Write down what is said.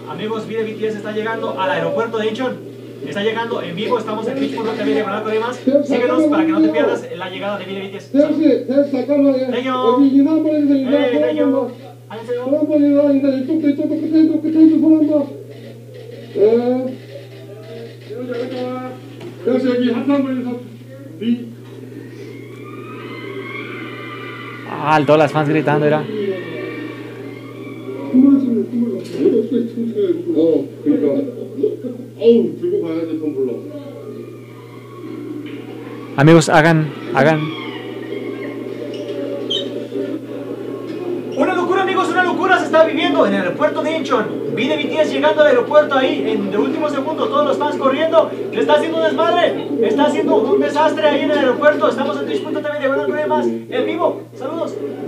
Amigos, Vida BTS está llegando al aeropuerto de Incheon. Está llegando en vivo, estamos en twitch.tv de Bernardo Rimas. Síguenos para que no te pierdas la llegada de Vida BTS. 대시 잠깐만요. Thank you. 여기 인사 한번 해주세요. 인사 Hey, thank 손 you. 한번. 안녕하세요. 손 한번 인사 이쪽도 끝에도 손 한번. 예. 대시 여기 한번 인사. Ah, todas las fans gritando era. 그러니까. 어우 들고 가야지 돈 불러. Amigos, hagan. Una locura, amigos, una locura se está viviendo en el aeropuerto de Incheon. Vida BTS llegando al aeropuerto ahí en el último segundo, todos los fans corriendo. Le está haciendo un desmadre, está haciendo un desastre ahí en el aeropuerto. Estamos en twitch.tv de Bernardo Rimas en vivo. Saludos.